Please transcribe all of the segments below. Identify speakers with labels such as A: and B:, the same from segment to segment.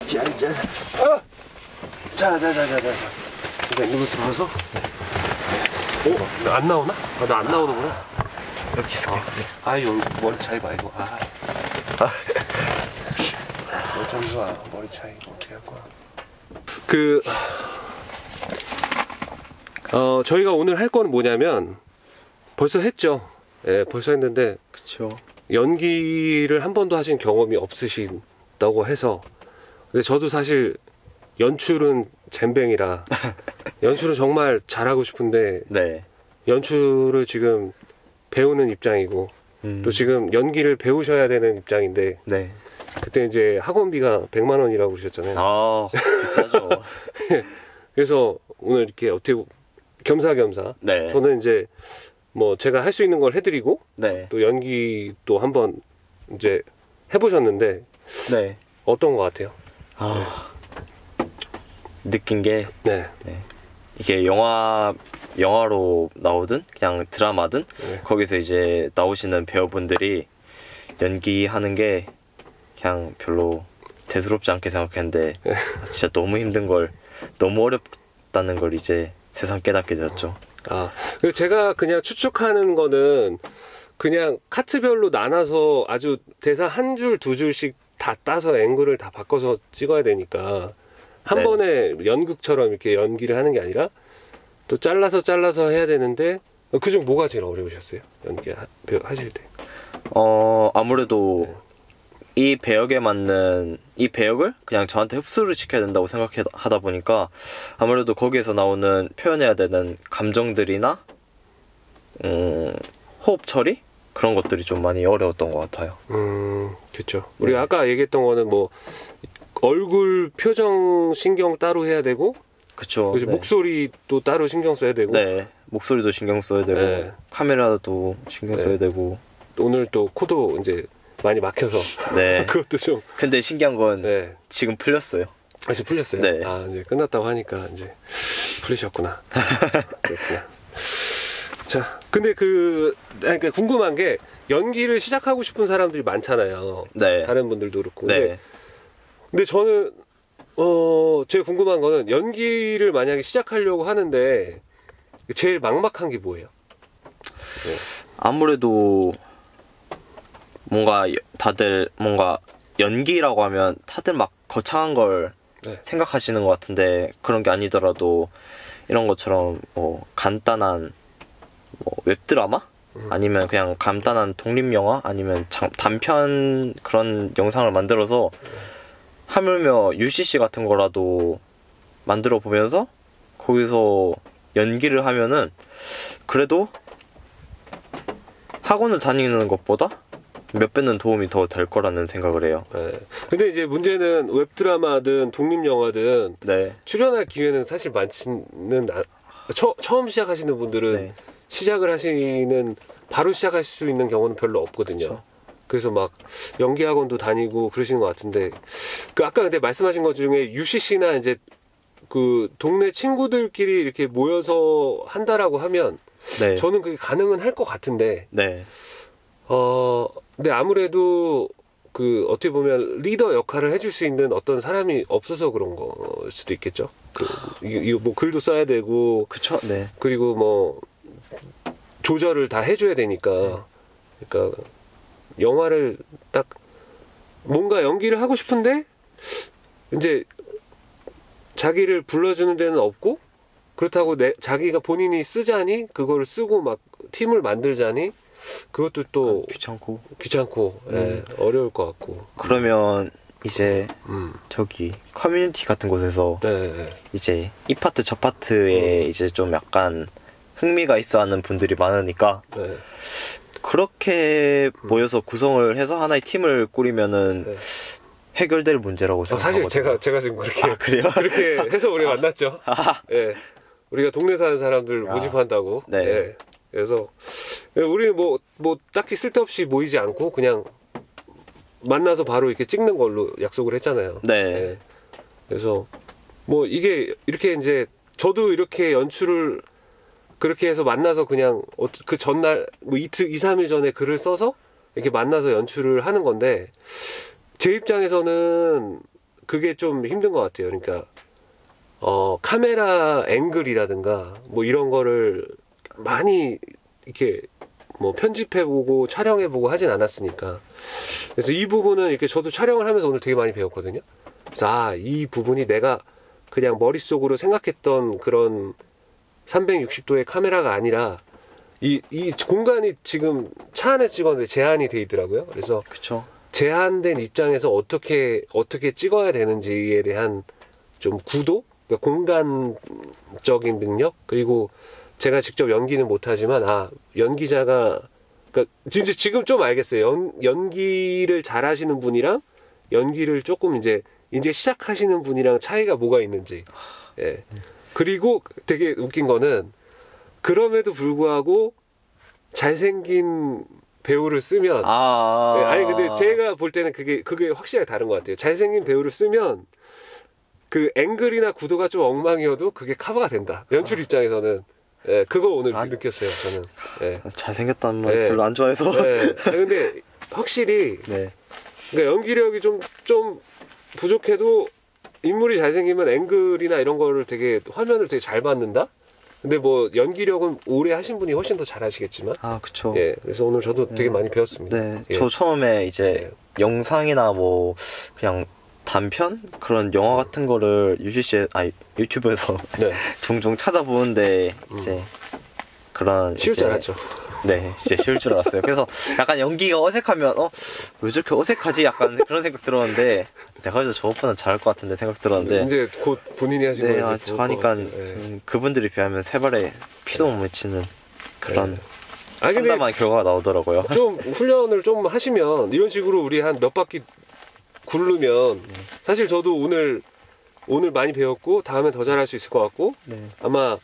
A: 자자자자자. 일단 이거 들어서. 안 나오나? 나 안 나오는구나.
B: 이렇게 있을게.
A: 아유 머리 차이 봐 이거. 좀 좋아. 머리 차이 어떻게 할 거야? 저희가 오늘 할 거는 뭐냐면 벌써 했죠. 예, 벌써 했는데
B: 그쵸.
A: 연기를 한 번도 하신 경험이 없으신다고 해서. 근데 저도 사실 연출은 젬병이라 연출은 정말 잘하고 싶은데
B: 네.
A: 연출을 지금 배우는 입장이고 또 지금 연기를 배우셔야 되는 입장인데
B: 네.
A: 그때 이제 학원비가 100만 원이라고 그러셨잖아요.
B: 아, 비싸죠.
A: 그래서 오늘 이렇게 어떻게 겸사겸사
B: 네.
A: 저는 이제 뭐 제가 할 수 있는 걸 해드리고
B: 네.
A: 또 연기도 한번 이제 해보셨는데
B: 네.
A: 어떤 것 같아요?
B: 느낀 게
A: 네.
B: 이게 영화로 나오든 그냥 드라마든 거기서 이제 나오시는 배우분들이 연기하는 게 그냥 별로 대수롭지 않게 생각했는데 진짜 너무 힘든 걸, 너무 어렵다는 걸 이제 세상 깨닫게 되었죠.
A: 그리고 제가 그냥 추측하는 거는 그냥 카트별로 나눠서 아주 대사 한 줄, 두 줄씩 다 따서 앵글을 다 바꿔서 찍어야 되니까 한 번에 연극처럼 이렇게 연기를 하는 게 아니라 또 잘라서 해야 되는데 그중 뭐가 제일 어려우셨어요? 연기 하실 때?
B: 아무래도 이 배역에 맞는 이 배역을 그냥 저한테 흡수를 시켜야 된다고 생각하다 보니까 아무래도 거기에서 나오는 표현해야 되는 감정들이나 호흡 처리? 그런 것들이 좀 많이 어려웠던 것 같아요.
A: 그렇죠. 우리가 아까 얘기했던 거는 뭐 얼굴 표정 신경 따로 해야 되고
B: 그쵸.
A: 그래서 목소리도 따로 신경 써야 되고
B: 목소리도 신경 써야 되고 카메라도 신경 써야 되고
A: 오늘 또 코도 이제 많이 막혀서 그것도 좀
B: 근데 신기한 건 지금 풀렸어요.
A: 지금 풀렸어요?
B: 네.
A: 이제 끝났다고 하니까 이제 풀리셨구나. 그렇구나. 자, 근데 그러니까 궁금한 게 연기를 시작하고 싶은 사람들이 많잖아요. 다른 분들도 그렇고. 근데 저는 제가 궁금한 거는 연기를 만약에 시작하려고 하는데 제일 막막한 게 뭐예요?
B: 아무래도 뭔가 다들 뭔가 연기라고 하면 다들 막 거창한 걸 생각하시는 것 같은데 그런 게 아니더라도 이런 것처럼 뭐 간단한 뭐 웹드라마? 아니면 그냥 간단한 독립영화? 아니면 단편 그런 영상을 만들어서 하물며 UCC 같은 거라도 만들어 보면서 거기서 연기를 하면은 그래도 학원을 다니는 것보다 몇 배는 도움이 더 될 거라는 생각을 해요.
A: 근데 이제 문제는 웹드라마든 독립영화든 출연할 기회는 사실 많지는 처음 시작하시는 분들은 시작을 하시는 바로 시작하실 수 있는 경우는 별로 없거든요. 그래서 막 연기학원도 다니고 그러시는 것 같은데 아까 근데 말씀하신 것 중에 UCC나 이제 그 동네 친구들끼리 이렇게 모여서 한다라고 하면 저는 그게 가능은 할 것 같은데 근데 아무래도 그 어떻게 보면 리더 역할을 해줄 수 있는 어떤 사람이 없어서 그런 걸 수도 있겠죠. 이거 뭐 글도 써야 되고 그리고 뭐 조절을 다 해줘야 되니까 그러니까 영화를 딱 뭔가 연기를 하고 싶은데 이제 자기를 불러주는 데는 없고 그렇다고 자기가 본인이 쓰자니 그거를 쓰고 막 팀을 만들자니 그것도 또 귀찮고 어려울 것 같고
B: 그러면 이제 저기 커뮤니티 같은 곳에서 이제 이 파트 저 파트에 이제 좀 약간 흥미가 있어 하는 분들이 많으니까 그렇게 모여서 구성을 해서 하나의 팀을 꾸리면은 해결될 문제라고 생각하거든요.
A: 사실 제가 지금 그렇게
B: 그래요?
A: 그렇게 해서 우리 만났죠. 우리가 동네 사는 사람들 모집한다고. 그래서 우리 뭐 딱히 쓸데없이 모이지 않고 그냥 만나서 바로 이렇게 찍는 걸로 약속을 했잖아요. 그래서 뭐 이게 이렇게 이제 저도 이렇게 연출을 그렇게 해서 만나서 그냥 그 전날 뭐 이틀 2-3일 전에 글을 써서 이렇게 만나서 연출을 하는 건데 제 입장에서는 그게 좀 힘든 것 같아요. 그러니까 카메라 앵글이라든가 뭐 이런 거를 많이 이렇게 뭐 편집해보고 촬영해보고 하진 않았으니까. 그래서 이 부분은 이렇게 저도 촬영을 하면서 오늘 되게 많이 배웠거든요. 그래서 이 부분이 내가 그냥 머릿속으로 생각했던 그런 360도의 카메라가 아니라 이 공간이 지금 차 안에 찍었는데 제한이 돼 있더라고요. 그래서
B: 그쵸.
A: 제한된 입장에서 어떻게 찍어야 되는지에 대한 좀 구도, 그러니까 공간적인 능력, 그리고 제가 직접 연기는 못하지만 연기자가 그러니까 진짜 지금 좀 알겠어요. 연기를 잘하시는 분이랑 연기를 조금 이제 시작하시는 분이랑 차이가 뭐가 있는지. 예. 그리고 되게 웃긴 거는 그럼에도 불구하고 잘생긴 배우를 쓰면 아니 근데 제가 볼 때는 그게 확실하게 다른 것 같아요. 잘생긴 배우를 쓰면 그 앵글이나 구도가 좀 엉망이어도 그게 커버가 된다. 연출 입장에서는. 예, 그거 오늘 느꼈어요, 저는. 예.
B: 잘생겼다는 말 별로 안 좋아해서.
A: 예. 근데 확실히
B: 네.
A: 그러니까 연기력이 좀 부족해도 인물이 잘생기면 앵글이나 이런 거를 화면을 되게 잘 받는다? 근데 뭐 연기력은 오래 하신 분이 훨씬 더 잘하시겠지만.
B: 그쵸.
A: 예. 그래서 오늘 저도 되게 많이 배웠습니다.
B: 네.
A: 예.
B: 저 처음에 이제 영상이나 뭐 그냥 단편? 그런 영화 같은 거를 유튜브에서
A: 네.
B: 종종 찾아보는데 이제 그런
A: 쉬울 줄 알았죠.
B: 네, 이제 쉬울 줄 알았어요. 그래서 약간 연기가 어색하면 왜 저렇게 어색하지? 약간 그런 생각 들었는데 내가 이제 저것보다 잘할 것 같은데 생각 들었는데
A: 이제 곧 본인이 하신 거예요.
B: 저 하니까 그분들이 비하면 세 발에 피도 못 맺히는 그런 참담한 결과가 나오더라고요.
A: 좀 훈련을 좀 하시면 이런 식으로 우리 한 몇 바퀴 굴르면 사실 저도 오늘 많이 배웠고 다음엔 더 잘할 수 있을 것 같고 아마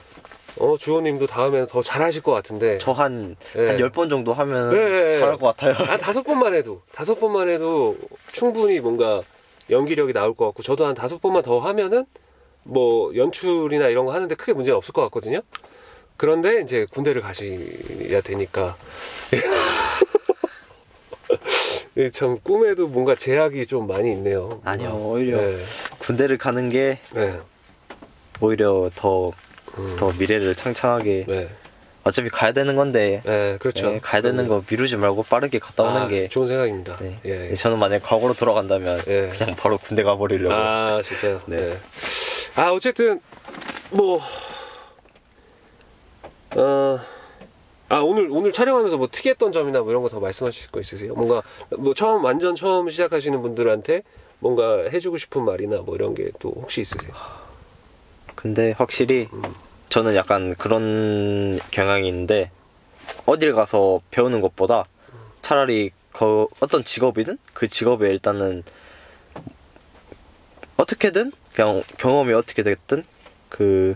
A: 주호님도 다음에는 더 잘하실 것 같은데
B: 저 한 10번 정도 하면 잘할 것 같아요.
A: 한 5번만 해도 충분히 뭔가 연기력이 나올 것 같고 저도 한 5번만 더 하면은 뭐 연출이나 이런 거 하는데 크게 문제는 없을 것 같거든요. 그런데 이제 군대를 가셔야 되니까 참 꿈에도 뭔가 제약이 좀 많이 있네요.
B: 아니요, 오히려 군대를 가는 게 오히려 더 미래를 창창하게 어차피 가야 되는 건데
A: 그렇죠.
B: 가야 되는 거 미루지 말고 빠르게 갔다 오는 게
A: 좋은 생각입니다.
B: 예. 저는 만약에 과거로 돌아간다면 그냥 바로 군대 가버리려고.
A: 진짜요? 네. 어쨌든 뭐 오늘 촬영하면서 뭐 특이했던 점이나 뭐 이런 거 더 말씀하실 거 있으세요? 뭔가 뭐 완전 처음 시작하시는 분들한테 뭔가 해주고 싶은 말이나 뭐 이런 게 또 혹시 있으세요?
B: 근데 확실히 저는 약간 그런 경향이 있는데 어딜 가서 배우는 것보다 차라리 어떤 직업이든 그 직업에 일단은 어떻게든 그냥 경험이 어떻게 됐든 그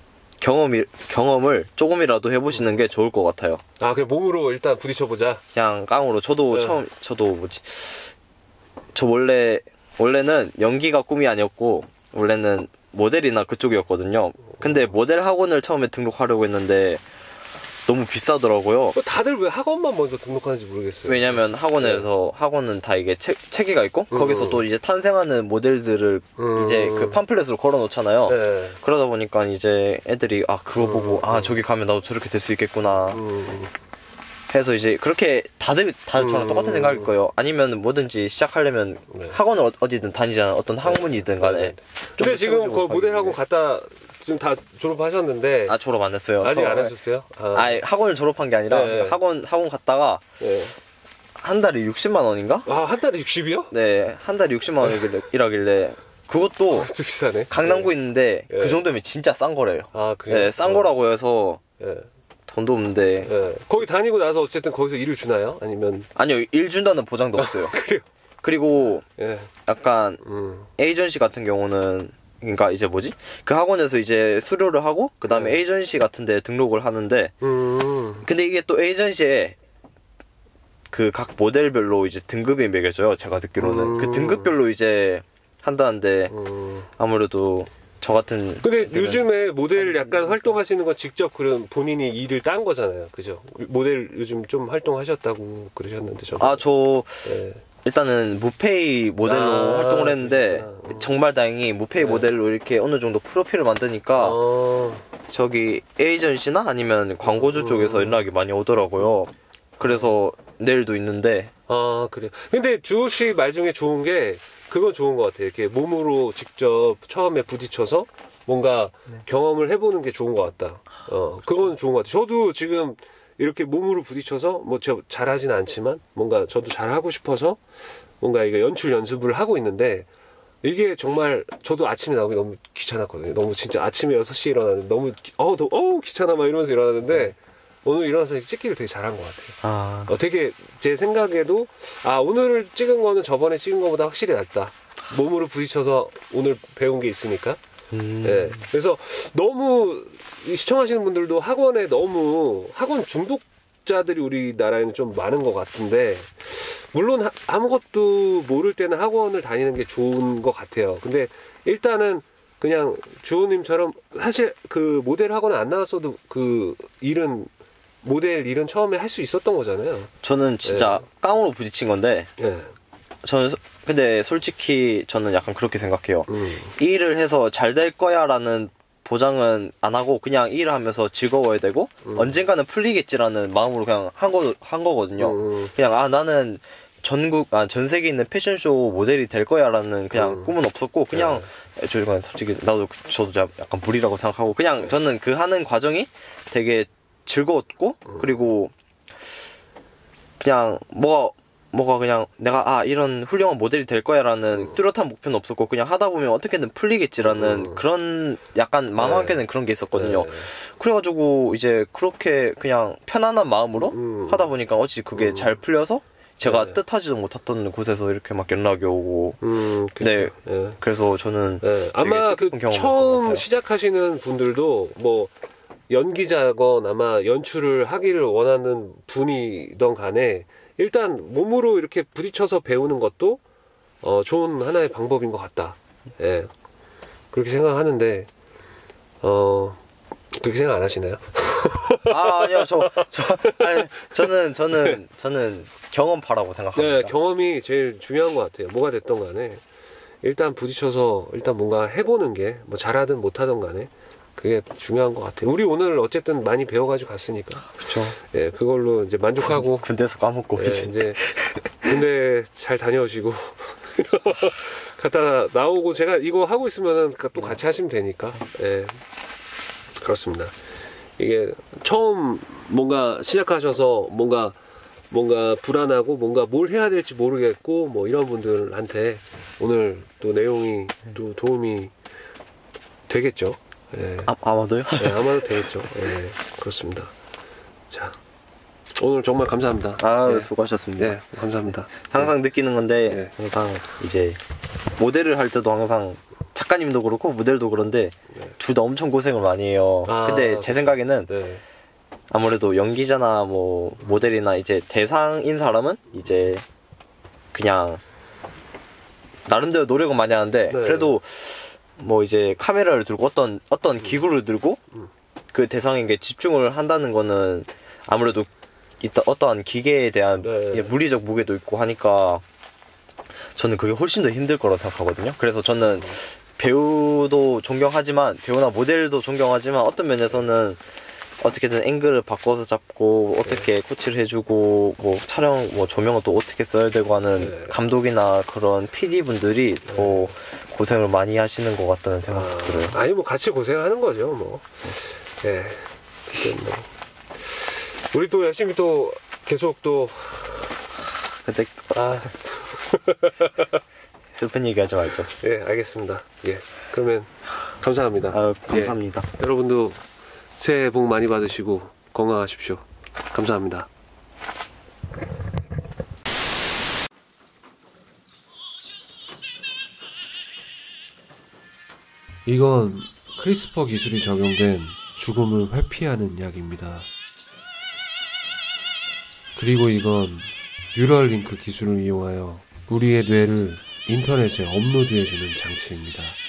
B: 경험을 조금이라도 해보시는 게 좋을 것 같아요.
A: 그냥 몸으로 일단 부딪혀보자.
B: 그냥 깡으로. 저도 저 원래는 연기가 꿈이 아니었고 원래는 모델이나 그쪽이었거든요. 근데 모델 학원을 처음에 등록하려고 했는데 너무 비싸더라고요.
A: 다들 왜 학원만 먼저 등록하는지 모르겠어요.
B: 왜냐면 학원은 다 이게 체계가 있고 거기서 또 이제 탄생하는 모델들을 이제 그 팜플렛으로 걸어 놓잖아요. 그러다 보니까 이제 애들이 그거 보고 저기 가면 나도 저렇게 될 수 있겠구나 해서 이제 그렇게 다들 저랑 똑같은 생각일 거예요. 아니면 뭐든지 시작하려면 학원을 어디든 다니잖아. 어떤 학문이든 간에.
A: 근데 지금 그 모델 학원 갔다 지금 다 졸업하셨는데
B: 졸업 안 했어요.
A: 아직 안 하셨어요?
B: 학원을 졸업한 게 아니라 학원 갔다가 한 달에 60만 원인가?
A: 한 달에 60이요?
B: 네, 한 달에 60만 원이라길래 그것도
A: 좀 비싸네.
B: 강남구 있는데 그 정도면 진짜 싼 거래요.
A: 그래요?
B: 네, 싼 거라고 해서 돈도 없는데
A: 거기 다니고 나서 어쨌든 거기서 일을 주나요?
B: 아니요, 일 준다는 보장도 없어요.
A: 그래요?
B: 그리고 약간 에이전시 같은 경우는 그러니까 이제 그 학원에서 이제 수료를 하고 그 다음에 에이전시 같은 데 등록을 하는데 근데 이게 또 에이전시에 그 각 모델별로 이제 등급이 매겨져요. 제가 듣기로는 그 등급별로 이제 한다는데 아무래도 저 같은
A: 근데 요즘에 모델 약간 활동하시는 건 직접 그런 본인이 일을 딴 거잖아요. 그죠? 모델 요즘 좀 활동하셨다고 그러셨는데
B: 일단은 무페이 모델로 활동을 했는데 정말 다행히 무페이 모델로 이렇게 어느 정도 프로필을 만드니까 저기 에이전시나 아니면 광고주 쪽에서 연락이 많이 오더라고요. 그래서 내일도 있는데.
A: 아, 그래요. 근데 주호 씨 말 중에 좋은 게 그건 좋은 것 같아요. 이렇게 몸으로 직접 처음에 부딪혀서 뭔가 경험을 해보는 게 좋은 것 같다. 그건 좋은 것 같아요. 저도 지금 이렇게 몸으로 부딪혀서 뭐 제가 잘하진 않지만 뭔가 저도 잘하고 싶어서 뭔가 이거 연출 연습을 하고 있는데 이게 정말 저도 아침에 나오기 너무 귀찮았거든요. 너무 진짜 아침에 6시에 일어나는데 너무 귀찮아 막 이러면서 일어나는데 오늘 일어나서 찍기를 되게 잘한 것 같아요. 되게 제 생각에도 오늘 찍은 거는 저번에 찍은 거보다 확실히 낫다. 몸으로 부딪혀서 오늘 배운 게 있으니까. 네. 그래서 너무 시청하시는 분들도 학원에 너무 학원 중독자들이 우리나라에는 좀 많은 것 같은데 물론 아무것도 모를 때는 학원을 다니는 게 좋은 것 같아요. 근데 일단은 그냥 주호님처럼 사실 그 모델 학원에 안 나왔어도 그 일은 모델 일은 처음에 할 수 있었던 거잖아요.
B: 저는 진짜 깡으로 부딪힌 건데 저는 근데 솔직히 저는 약간 그렇게 생각해요. 이 일을 해서 잘 될 거야 라는 보장은 안 하고 그냥 이 일을 하면서 즐거워야 되고 언젠가는 풀리겠지라는 마음으로 그냥 한 거거든요. 그냥 나는 전 세계에 있는 패션쇼 모델이 될 거야 라는 그냥 꿈은 없었고 그냥 저는 솔직히 저도 약간 무리라고 생각하고 그냥 저는 그 하는 과정이 되게 즐거웠고 그리고 그냥 뭐가 그냥 내가 이런 훌륭한 모델이 될 거야 라는 뚜렷한 목표는 없었고 그냥 하다 보면 어떻게든 풀리겠지라는 그런 약간 마음 한켠에는 그런 게 있었거든요. 그래가지고 이제 그렇게 그냥 편안한 마음으로 하다 보니까 어찌 그게 잘 풀려서 제가 뜻하지도 못했던 곳에서 이렇게 막 연락이 오고 네. 그래서 저는
A: 아마 그 처음 시작하시는 분들도 뭐 연기자건 아마 연출을 하기를 원하는 분이던 간에 일단 몸으로 이렇게 부딪혀서 배우는 것도 좋은 하나의 방법인 것 같다. 예. 그렇게 생각하는데 그렇게 생각 안 하시나요?
B: 아니요. 저는 경험파라고 생각합니다.
A: 네, 경험이 제일 중요한 것 같아요. 뭐가 됐던 간에 일단 부딪혀서 일단 뭔가 해보는 게 뭐 잘하든 못하든 간에 그게 중요한 것 같아요. 우리 오늘 어쨌든 많이 배워가지고 갔으니까.
B: 그렇죠.
A: 예, 그걸로 이제 만족하고.
B: 군대에서 까먹고
A: 이제 군대 잘 다녀오시고 갔다 나오고 제가 이거 하고 있으면은 또 같이 하시면 되니까. 예, 그렇습니다. 이게 처음 뭔가 시작하셔서 뭔가 불안하고 뭔가 뭘 해야 될지 모르겠고 뭐 이런 분들한테 오늘 또 내용이 또 도움이 되겠죠. 예.
B: 아마도요?
A: 네, 아마도 되겠죠. 예, 그렇습니다. 자, 오늘 정말 감사합니다.
B: 수고하셨습니다.
A: 네, 감사합니다.
B: 항상 느끼는 건데 항상 이제 모델을 할 때도 항상 작가님도 그렇고 모델도 그런데 둘 다 엄청 고생을 많이 해요. 근데 제 생각에는 아무래도 연기자나 뭐 모델이나 이제 대상인 사람은 이제 그냥 나름대로 노력은 많이 하는데 그래도 뭐 이제 카메라를 들고 어떤 기구를 들고 그 대상에게 집중을 한다는 거는 아무래도 어떠한 기계에 대한 물리적 무게도 있고 하니까 저는 그게 훨씬 더 힘들 거라고 생각하거든요. 그래서 저는 배우도 존경하지만 배우나 모델도 존경하지만 어떤 면에서는 어떻게든 앵글을 바꿔서 잡고 어떻게 코치를 해주고 뭐 촬영 뭐 조명을 또 어떻게 써야 되고 하는 감독이나 그런 PD분들이 더 고생을 많이 하시는 것 같다는 생각이 들어요.
A: 아니 뭐 같이 고생하는 거죠 뭐. 네. 뭐. 우리 또 열심히 또 계속 또
B: 근데 슬픈 얘기 하지 말죠.
A: 예, 알겠습니다. 예. 그러면 감사합니다.
B: 감사합니다.
A: 예. 여러분도 새해 복 많이 받으시고 건강하십시오. 감사합니다. 이건 크리스퍼 기술이 적용된 죽음을 회피하는 약입니다. 그리고 이건 뉴럴링크 기술을 이용하여 우리의 뇌를 인터넷에 업로드해주는 장치입니다.